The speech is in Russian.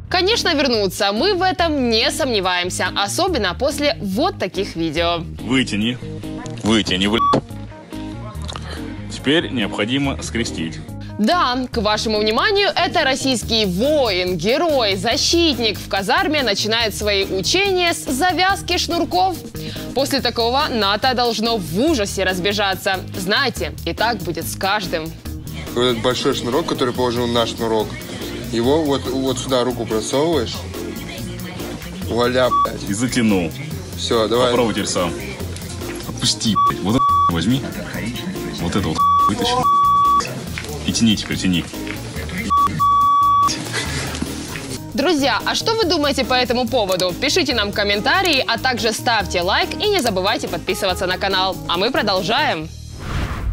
Конечно, вернутся. Мы в этом не сомневаемся. Особенно после вот таких видео. Вытяни. Вытяни, блядь. Теперь необходимо скрестить. Да, к вашему вниманию, это российский воин, герой, защитник в казарме начинает свои учения с завязки шнурков. После такого НАТО должно в ужасе разбежаться. Знаете, и так будет с каждым. Вот этот большой шнурок, который положил на шнурок, его вот сюда руку просовываешь, вуаля, блядь. И затянул. Все, давай. Попробуй теперь сам. Отпусти, блядь. Вот это возьми. Вот это вот вытащи. И тяни теперь, тяни. Друзья, а что вы думаете по этому поводу? Пишите нам комментарии, а также ставьте лайк и не забывайте подписываться на канал. А мы продолжаем.